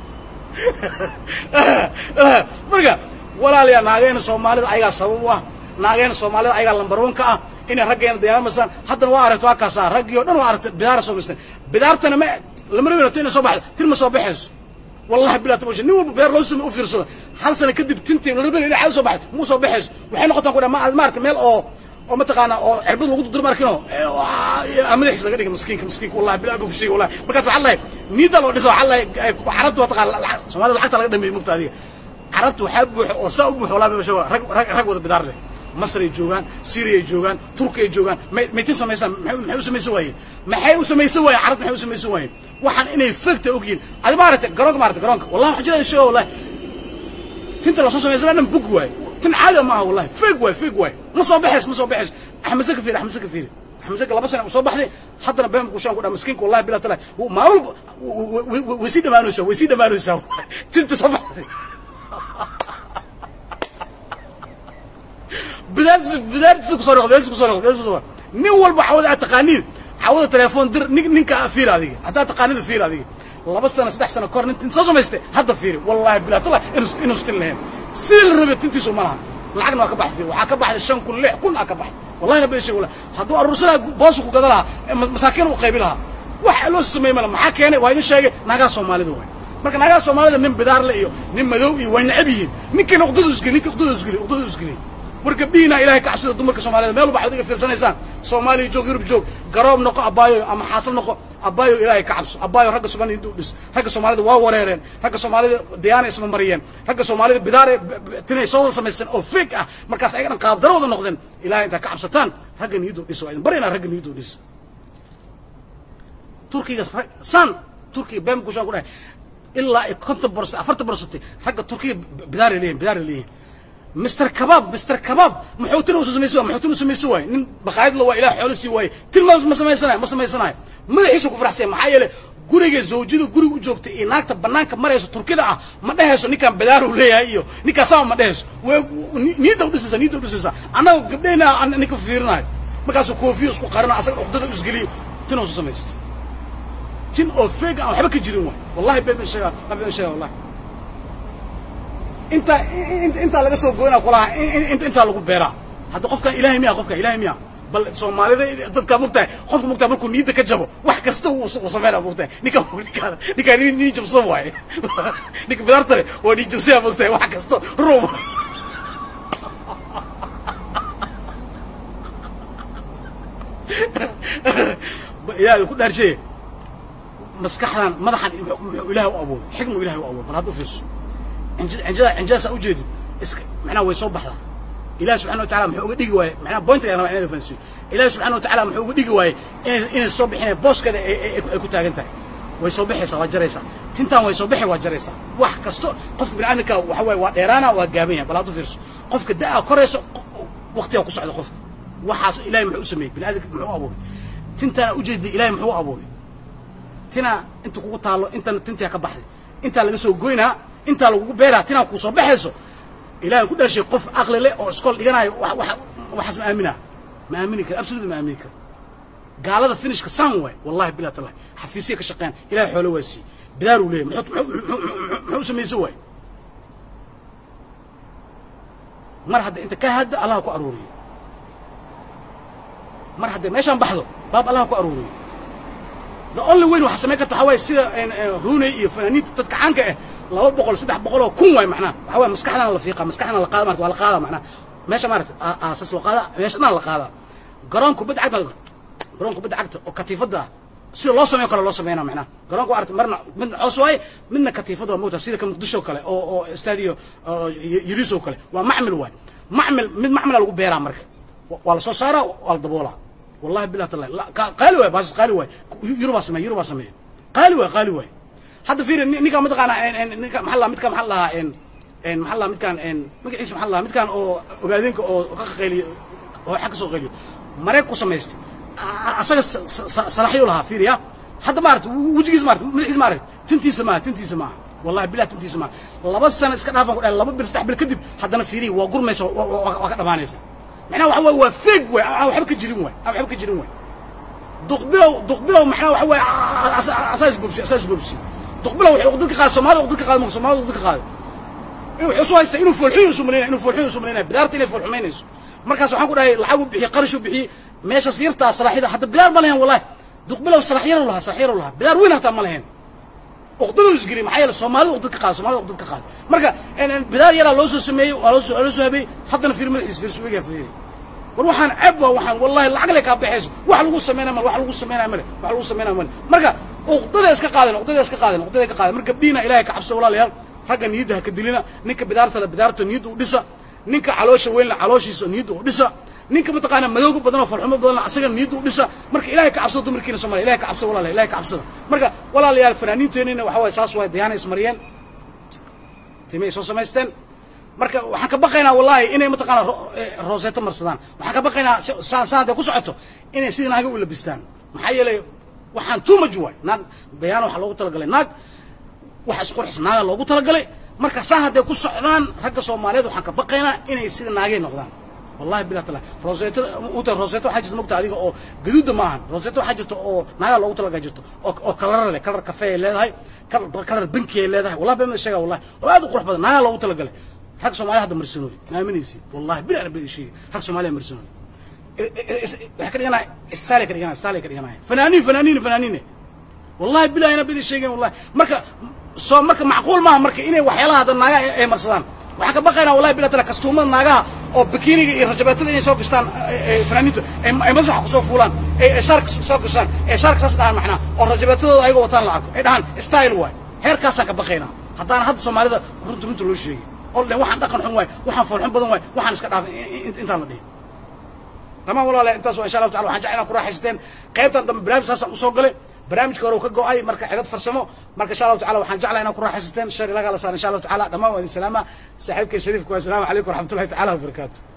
مرجع ولا لي ناقين سومالي أيها سببوا naageen Soomaalida ayaga lambar 1 ka ah in raggeena diyaarmaysan haddana waa aragto waa kaasa raggiyo dhan waa aragto bidaar soo misteen bidaartana ma lama rabin inay soo baxdo tilma soo baxayso wallahi bilaa tabasha nin walba beer loo sameeyo u fiirsado hal sano kadib tintii la rabin inay soo baxdo mu soo baxayso waxay noqotaan ku dhamaa maarta meel oo mataqaana oo cirbad lagu dur markino amadax laga dhigay miskiinka wallahi bilaa abu shay wallahi markaas waxa la niida loo dhiso waxa la carabtu waa taqaan Soomaalida lacagta laga dhameeyay mugtaadiga carabtu waxa buux oo saa u buux wallahi rag wada bidaar leh مصر يجوغان سوريا يجوغان تركيا يجوغان ما تسميسان maxay u sameeyay waayeen maxay u sameeyay waayeen carab maxay u sameeyay waayeen waxaan inay fagta ogeen adi maartay garoonka wallahi xajada show wallahi tinta la soo sameeyay bug waay tin caadi ma aha wallahi fag waay ma soo baxays Axmed Sakafir laba sano soo baxday haddana been ku shaan ku dhaa miskiinka wallahi bilaa tala maal wasi dhamaanaysa tinta soo baxday بدأت كسر نول بعوض التقانين عوض تلفون در نك فير هذه حتى تقانين فير هذه والله بس أنا 6 سنة كورن أنت نسوي مستة هذا فير والله بلا طلع إنه ستلهم سيل ربط أنت سو مالها العقل ما كبح فيه وحكبح الشام كله كل أكبح والله أنا بيشي ولا هذو الرسول باسوا كذا مساكين وقابلها وحلو السماء ملا محاكي يعني وهذا الشيء نجا Soomaali دوين marka naga Soomaalida nin bidaar la iyo nin madow iyo way nacibiin ninka noqdadu isgeli wargabdiina ilaahay ka cabsida dumarka Soomaalida meel waxa adiga fiirsanaysan Soomaali joog Yurub joog garoob noqo abaayo ama xaasal noqo abaayo ilaahay ka cabso abaayo ragga Soomaalidu intuu dhis ragga Soomaalida waa wareereen ragga Soomaalida diyaana isma mariyeen ragga Soomaalida bidaar tinay soo sameeysan oo fake ah markaas ay qaab darooda noqdeen ilaahay inta ka cabsataan ragga niido dhis waa barina ragga niido dhis Turkiga baan ku shan ku dhahay ilaa 50% 40% ragga Turkiga bidaar leeyahay مستر كباب محوتنا وسميسوا نين بقايد لو إله حولسي واي تلما ما سميسنا ما يحسوا كفر حسين محايله guriga zawjadu gurigu joogtay inaagta banaanka marayso Turkida ah ma dhaheeso ninkan bidaar u leeyahay iyo ninka sama ma dhaheeso niida u dhisaysa anaga gabdheena ninka fiirinaay markaas koofiyo isku qarana asaga uqdada isgaliyo tin oo sameeyay tin oo feega waxba ka jirin wallahi been sheega wallahi انت laga soo gooyna qolaha inta lagu beera hada qofka ilaahay miya bal Soomaalida dadka mugtahay qofka mugtahay markuu niida ka jabo wax kasta uu sameeyo mugtahay ninka ni jabso waay ninka bidartay oo ni jabso mugtahay wax kasta ruum yaa ku dharjee maskaxdan madaxan ilaahay u abuuray xigmo ilaahay u abuuray bal hadu fiirso انجاز اوجد معناه ويصوب بحضا إله سبحانه وتعالى محوق ديقي واي معناه بوينت انا معناه فنسي إله سبحانه وتعالى محوق ديقي واي ان الصبح هنا بوس كذا اكو تاغنتا ويصوب بحيسا واجريسا تنتان ويصوب بحي واجريسا واخ كستو قفك بن عندك waxa way waa dheeraana waa gaabanya bal hadu fiirso qofka daa koreyso waqtiga ku socdo qofka waxaas ilaahay muxuu sameeyay bini aadamka muxuu abuuray tinta ujeedii ilaahay muxuu abuuray tina inta kugu taalo tinta ka baxday inta laga soo goynaa inta lagu beeraa tina ku soo baxayso ilaahay ku dhashay qof aqli leh oo iskool dhiganayo wax ma aamini kar absolutely ma aamini kar gaalada finishka san way wallahi bilaa tallahi xafiisiye ka shaqeyn ilaahay xoolo waasi bidaar u leeyahay muxuu sameeyay way mar hadda inta ka hadda Allah ku aruuriyo mar hadda meeshan baxdo baab Allah ku aruuriyo the only way waxa sameeyay ka taxaway sida ruunay iyo fanaaniinta dadka caanka ah 200 300 kun way macna waxa way maskaxdana la fiiqa maskaxdana la qaado waa la qaada macna meesha maartay aasas loo qaada meeshana la qaada garoonku badcagta oo katiifada si loo sameeyo kale loo sameeyna macna garoonku aragtay marna mid coos way midna katiifada moota sida ka Muqdisho kale oo stadio Yiriso kale waa macmil way macmil lagu beeraa marka waa la soo saara waa la daboola wallahi billahi taala qaali way baas qaali way Yuruba sameeyo qaali way هذا فير نيكا متقانا نيكا محلا متكا محلا محلا متكان مقعيس محلا متكان او اوغادينك او قيلي او حق سو قيلي مريكو سميست اسا صلاحيو لها فير يا حتى مارت وجيس مارت تنتي سما والله بلا تنتي سما لبا سنه اسك دافان كدال لبا بير 3 بيل كدب حدنا فيري وا غرميسا وا كدمانيسا معناها waxa way waa feeg way waxba ka jirin way duqbiyo macnaha waxa way asaas bubsi تقبله وحقدك قاد Soomaali وحسوا هيستا إنه فلحين سمرينا بدارت إنه فلحمينيس markaas waxaan ku dhahay lacag u bixi qarash u bixi meesha siirta salaaxida hadda bilaar ma lahayn wallahi duqbilow salaaxiyar laha bilaar weyn hataa ma lahayn uqdadu isgiri maxay la Soomaalidu uqdad ka qaad marka bilaar yara loo soo sameeyay loo soo habay haddana firmada isfiirsuuga fiiray war waxaan abba waxaan wallahi lacag le ka bixayso wax lagu sameeyay marka uqdada iska qaadan marka diina ilaahay ka cabso walaalayaal ragga niyada ka dilina ninka bidaarta niyada u dhisa ninka caloosha weyn la calooshiisa niyada u dhisa ninka mataqaana madowga badan oo farxumo badan asaga niyada u dhisa marka ilaahay ka cabso dumarkiina Soomaaliya ilaahay ka cabso walaalayaal ilaahay ka cabso marka walaalayaal fanaaniinteena waxa way saas way diyaana ismariyeen timay soo samaysteen marka waxaan ka baqaynaa wallahi inay mataqaana rooseeto marsadaan waxaan ka baqaynaa saada ku socoto inay sidii naaga u labistaan maxay yeelay waxaan tuuma juway naag diyaana waxa loogu talagalay naag waxa isqurxis naaga loogu talagalay marka saada ku socdaan ragga Soomaaliyeed waxaan ka baqaynaa inay sidii naagay noqdaan والله بلا تلا روزيتو حاجه مقطع adiga oo gaduud ma ahan rozeto waxa jirto oo naaga loogu talaga jirto oo kalar kafee leedahay kalar banki leedahay wallahi bama sheega wallahi oo aad u qurux badan naaga loogu talagalay rag Soomaali hadda marsanooy maaminaysi wallahi bila ana bidi shay rag Soomaali marsanooy waxa ka dhigana istaale ka dhigana fanaaniin wallahi bila ana bidi sheegin wallahi marka soo marka macquul ma marka inay waxyaalaha hadda naaga ay marsadaan waxaan ka baqaynaa wallahi bila tala kastuumada naagaha oo bikiniga iyo rajabatada inay soo gashtaan fanaaniintu ay masax ku soo fuulaan shark soo gashaan shark saas dhahan macna oo rajabatadooda ayaga wataan la arko ay dhahan style way heerkaas ka baqaynaa haddaan hadda Soomaalida runta loo sheegay oo waxaan dhaqan xun way waxaan fool xun badan way waxaan iska dhaafay intaan la dhigay lama walaalahay intaas waa insha Allah taala waxaan jeclaan ku raaxaysteen qaybtan dambe barnaamij saas u soo galay barnaamijka hore ka go'ay marka xidad farsamo marka insha Allah taala waxaan jeclaan inaan ku raaxaysteen shar ilaga la saaran insha Allah taala dhamaan waa salaama saaxiibkay Shariif ku assalaamu alaykum wa rahmatullahi taala wa barakaatuh